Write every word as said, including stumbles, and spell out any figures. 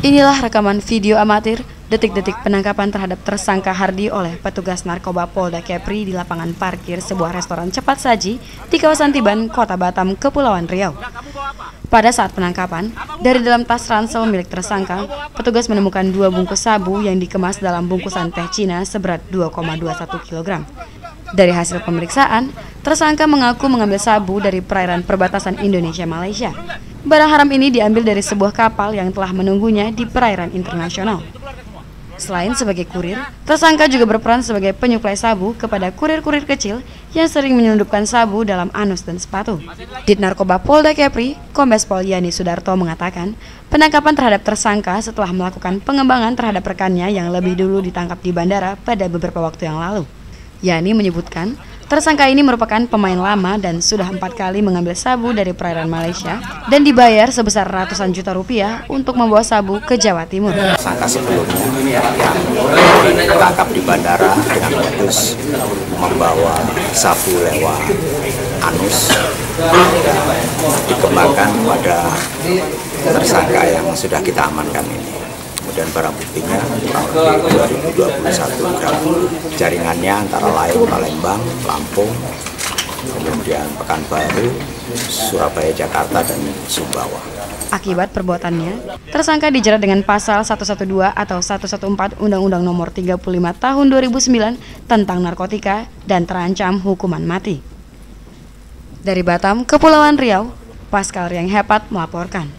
Inilah rekaman video amatir detik-detik penangkapan terhadap tersangka Hardi oleh petugas narkoba Polda Kepri di lapangan parkir sebuah restoran cepat saji di kawasan Tiban, Kota Batam, Kepulauan Riau. Pada saat penangkapan, dari dalam tas ransel milik tersangka, petugas menemukan dua bungkus sabu yang dikemas dalam bungkusan teh Cina seberat dua koma dua satu kilogram. Dari hasil pemeriksaan, tersangka mengaku mengambil sabu dari perairan perbatasan Indonesia-Malaysia. Barang haram ini diambil dari sebuah kapal yang telah menunggunya di perairan internasional. Selain sebagai kurir, tersangka juga berperan sebagai penyuplai sabu kepada kurir-kurir kecil yang sering menyelundupkan sabu dalam anus dan sepatu. Dit Narkoba Polda Kepri, Kombes Pol Yani Sudarto mengatakan, penangkapan terhadap tersangka setelah melakukan pengembangan terhadap rekannya yang lebih dulu ditangkap di bandara pada beberapa waktu yang lalu. Yani menyebutkan, tersangka ini merupakan pemain lama dan sudah empat kali mengambil sabu dari perairan Malaysia dan dibayar sebesar ratusan juta rupiah untuk membawa sabu ke Jawa Timur. Tersangka sebelumnya yang ditangkap di bandara dengan modus membawa sabu lewat anus dikembangkan pada tersangka yang sudah kita amankan ini. Kemudian barang buktinya kurang lebih dua ribu dua puluh satu gram. Jaringannya antara lain Palembang, Lampung, kemudian Pekanbaru, Surabaya, Jakarta, dan Sumbawa. Akibat perbuatannya, tersangka dijerat dengan pasal seratus dua belas atau seratus empat belas Undang-Undang Nomor tiga puluh lima Tahun dua ribu sembilan tentang narkotika dan terancam hukuman mati. Dari Batam, Kepulauan Riau, Pascal Riang Hepat melaporkan.